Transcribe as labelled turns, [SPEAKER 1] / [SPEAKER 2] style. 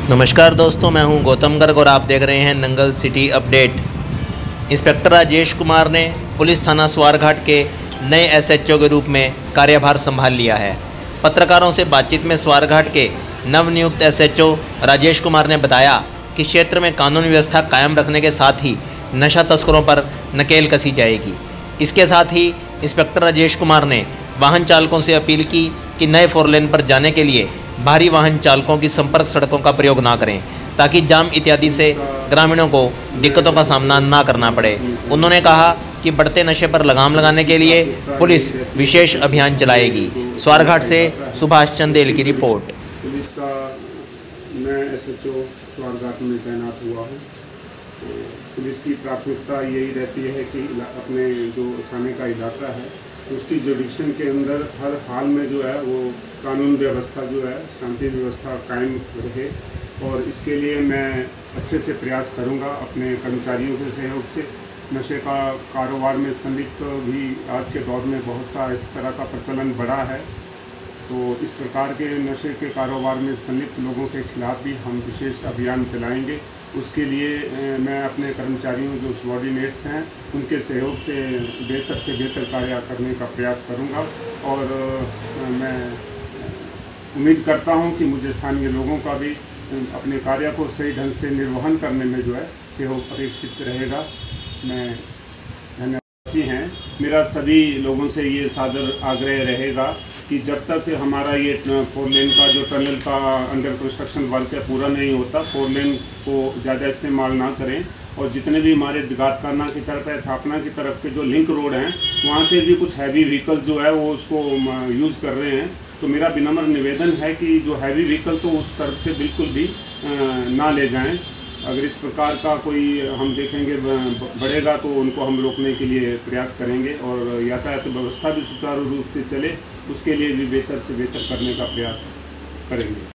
[SPEAKER 1] नमस्कार दोस्तों, मैं हूं गौतम गर्ग और आप देख रहे हैं Nangal city update. Inspector Rajesh Kumar ने पुलिस थाना स्वारघाट के नए एसएचओ के रूप में कार्यभार संभाल लिया है। पत्रकारों से बातचीत में स्वारघाट के नवनियुक्त एसएचओ राजेश कुमार ने बताया कि क्षेत्र में कानून व्यवस्था कायम रखने के साथ ही नशा तस्करों पर नकेल कसी जाएगी। इसके साथ ही इंस्पेक्टर राजेश कुमार ने वाहन चालकों से अपील की कि नए 4 लेन पर जाने के लिए भारी वाहन चालकों की संपर्क सड़कों का प्रयोग ना करें, ताकि जाम इत्यादि से ग्रामीणों को दिक्कतों का सामना ना करना पड़े। उन्होंने कहा कि बढ़ते नशे पर लगाम लगाने के लिए पुलिस विशेष अभियान चलाएगी। स्वारघाट से सुभाष चंदेल की रिपोर्ट।
[SPEAKER 2] पुलिस का मैं एसएचओ स्वारघाट में तैनात हुआ हूँ। तो पुलिस की प्राथमिकता यही रहती है कि अपने जो थाने का इलाका है उसकी जुडिक्शन के अंदर हर हाल में जो है वो कानून व्यवस्था जो है शांति व्यवस्था कायम रहे, और इसके लिए मैं अच्छे से प्रयास करूंगा अपने कर्मचारियों के सहयोग से। नशे का कारोबार में संलिप्त भी आज के दौर में बहुत सा इस तरह का प्रचलन बढ़ा है, तो इस प्रकार के नशे के कारोबार में संलिप्त लोगों के खिलाफ भी हम विशेष अभियान चलाएंगे। उसके लिए मैं अपने कर्मचारियों जो सबॉर्डिनेट्स हैं उनके सहयोग से बेहतर कार्य करने का प्रयास करूंगा, और मैं उम्मीद करता हूं कि मुझे स्थानीय लोगों का भी अपने कार्य को सही ढंग से निर्वहन करने में जो है सहयोग अपेक्षित रहेगा। मैं धन्यवादी हैं। मेरा सभी लोगों से ये सादर आग्रह रहेगा कि जब तक हमारा ये 4 लेन का जो टनल का अंडर कंस्ट्रक्शन वर्क है पूरा नहीं होता, 4 लेन को ज़्यादा इस्तेमाल ना करें, और जितने भी हमारे जगातखाना की तरफ है, थापना की तरफ के जो लिंक रोड हैं वहाँ से भी कुछ हैवी व्हीकल जो है वो उसको यूज़ कर रहे हैं। तो मेरा विनम्र निवेदन है कि जो हैवी व्हीकल तो उस तरफ से बिल्कुल भी ना ले जाएँ। अगर इस प्रकार का कोई हम देखेंगे बढ़ेगा तो उनको हम रोकने के लिए प्रयास करेंगे, और यातायात व्यवस्था भी सुचारू रूप से चले उसके लिए भी बेहतर से बेहतर करने का प्रयास करेंगे।